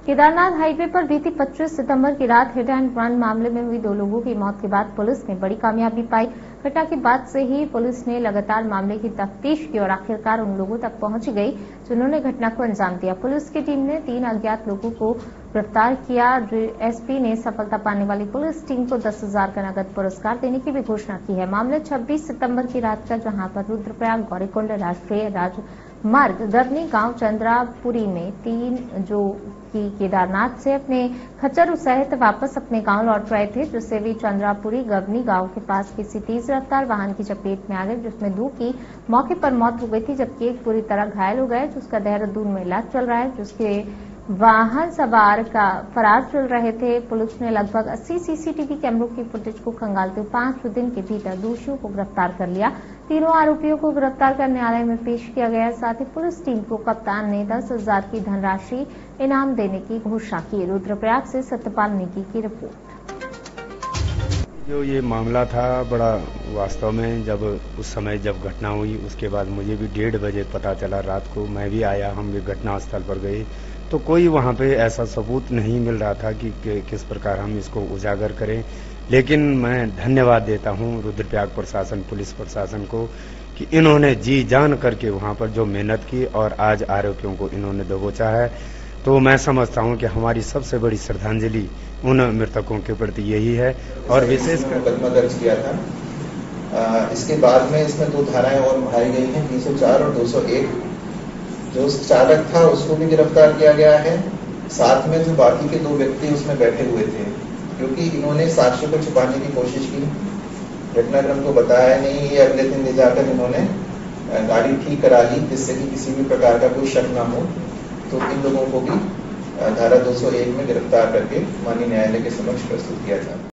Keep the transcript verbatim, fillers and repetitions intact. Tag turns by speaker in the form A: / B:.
A: Kedarnath highway पर बीती पच्चीस सितंबर की रात हिट एंड रन मामले में हुई दो लोगों की मौत के बाद पुलिस ने बड़ी कामयाबी पाई। घटना के बाद से ही पुलिस ने लगातार मामले की तफ्तीश की और आखिरकार उन लोगों तक पहुंच गई जिन्होंने घटना को अंजाम दिया। पुलिस की टीम ने तीन अज्ञात लोगों को गिरफ्तार किया। एसपी ने सफलता पाने वाली पुलिस टीम को दस हजार का नगद पुरस्कार देने की भी घोषणा की है। मामले छब्बीस सितंबर की रात का, जहां पर रुद्रप्रयाग गौरीकुंड राष्ट्रीय राजमार्ग गवनी गांव चंद्रापुरी में तीन जो कि केदारनाथ से अपने खच्चर सहित वापस अपने गांव लौट रहे थे, जिससे वे चंद्रापुरी गवनी गांव के पास किसी तेज रफ्तार वाहन की चपेट में आ गए, जिसमें दो की मौके पर मौत हो गई थी, जबकि एक पूरी तरह घायल हो गए, जिसका देहरादून में इलाज चल रहा है। जिसके वाहन सवार का फरार चल रहे थे। पुलिस ने लगभग अस्सी सीसीटीवी कैमरों की फुटेज को खंगालते हुए पांच दिन के भीतर दोषियों को गिरफ्तार कर लिया। तीनों आरोपियों को गिरफ्तार कर न्यायालय में पेश किया गया। साथ ही पुलिस टीम को कप्तान ने दस हजार की धनराशि इनाम देने की घोषणा की। रुद्रप्रयाग से सत्यपाल नेगी की रिपोर्ट।
B: जो ये मामला था बड़ा, वास्तव में जब उस समय जब घटना हुई उसके बाद मुझे भी डेढ़ बजे पता चला रात को। मैं भी आया, हम भी घटनास्थल पर गए, तो कोई वहां पे ऐसा सबूत नहीं मिल रहा था कि, कि किस प्रकार हम इसको उजागर करें। लेकिन मैं धन्यवाद देता हूं रुद्रप्रयाग प्रशासन, पुलिस प्रशासन को कि इन्होंने जी जान करके वहां पर जो मेहनत की और आज आरोपियों को इन्होंने दबोचा है। तो मैं समझता हूं कि हमारी सबसे बड़ी श्रद्धांजलि उन मृतकों के प्रति यही है। और विशेषकर
C: मुकदमा दर्ज किया था। आ, इसके बाद में इसमें दो धाराएं और बढ़ाई गई हैं, तीन सौ चार और दो सौ एक। जो चालक था उसको भी गिरफ्तार किया गया है। साथ में जो बाकी के दो व्यक्ति उसमें बैठे हुए थे, क्योंकि इन्होंने साक्ष्य को छुपाने की कोशिश की, घटनाक्रम को बताया नहीं। ये अगले दिन ले जाकर इन्होंने गाड़ी ठीक करा ली, जिससे कि किसी भी प्रकार का कोई शक न हो। तो इन लोगों को भी धारा दो सौ एक में गिरफ्तार करके माननीय न्यायालय के समक्ष प्रस्तुत किया था।